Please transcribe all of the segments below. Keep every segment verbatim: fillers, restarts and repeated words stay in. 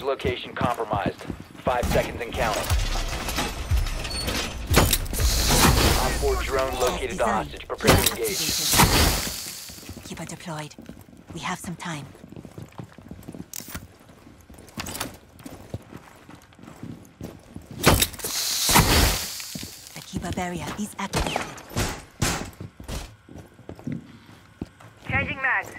location compromised. Five seconds and counting. Op four drone located the hostage. Prepare to engage. Keep it deployed. We have some time. The Kiba barrier is activated. Changing mags.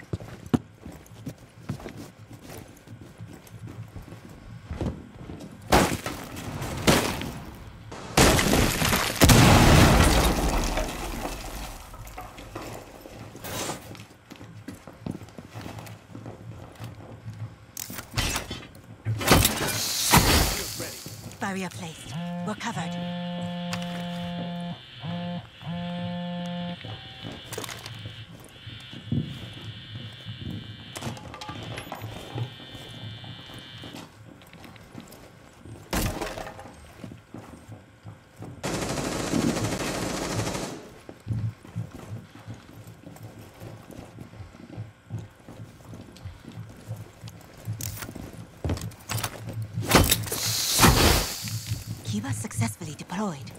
Barrier placed. We're covered. Kiba successfully deployed.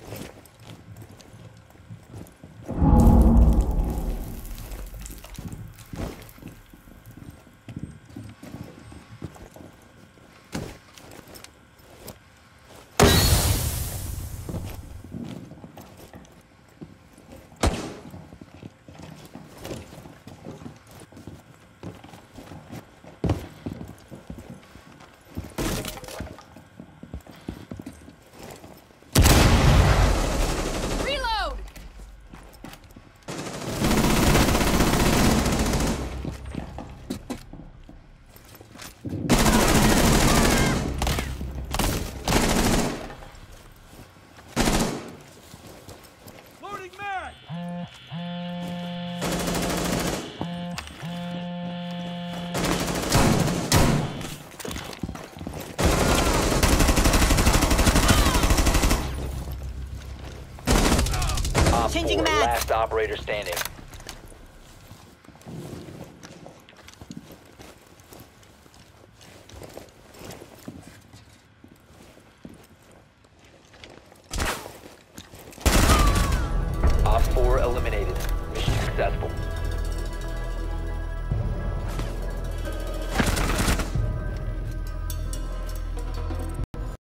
Changing Four, mags. last operator standing.